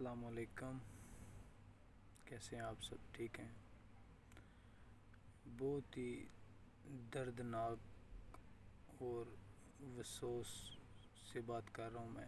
अस्सलाम वालेकुम। कैसे हैं आप सब? ठीक हैं? बहुत ही दर्दनाक और अफसोस से बात कर रहा हूँ मैं।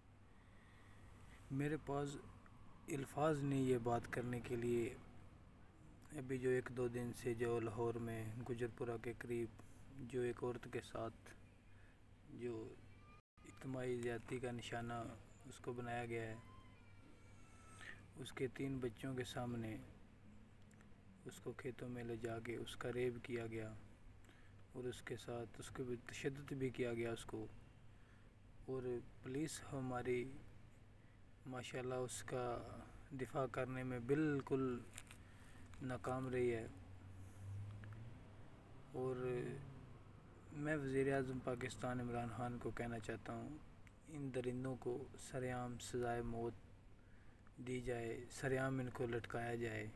मेरे पास अल्फाज नहीं ये बात करने के लिए। अभी जो 1-2 दिन से जो लाहौर में गुजरपुरा के करीब जो एक औरत के साथ जो इज्तिमाई ज़्यादती का निशाना उसको बनाया गया है, उसके 3 बच्चों के सामने उसको खेतों में ले जाके उसका रेप किया गया और उसके साथ उसके भी तशद्दुद भी किया गया उसको। और पुलिस हमारी माशाल्लाह उसका दिफा करने में बिल्कुल नाकाम रही है। और मैं वज़ीर-ए-आज़म पाकिस्तान इमरान खान को कहना चाहता हूँ, इन दरिंदों को सरेआम सज़ाए मौत दी जाए, सरेआम इनको लटकाया जाए।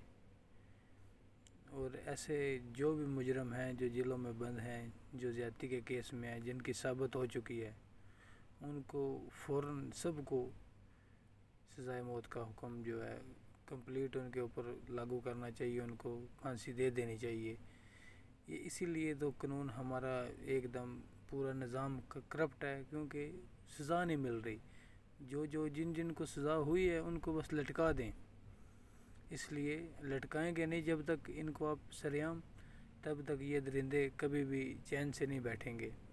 और ऐसे जो भी मुजरम हैं जो जेलों में बंद हैं, जो ज़्यादती के केस में हैं, जिनकी साबित हो चुकी है, उनको फ़ौरन सबको सज़ाए मौत का हुक्म जो है कंप्लीट उनके ऊपर लागू करना चाहिए, उनको फांसी दे देनी चाहिए। ये इसीलिए तो कानून हमारा एकदम पूरा निज़ाम करप्ट है, क्योंकि सज़ा नहीं मिल रही। जो जिन जिन को सज़ा हुई है उनको बस लटका दें, इसलिए लटकाएंगे नहीं जब तक इनको आप सरेआम, तब तक ये दरिंदे कभी भी चैन से नहीं बैठेंगे।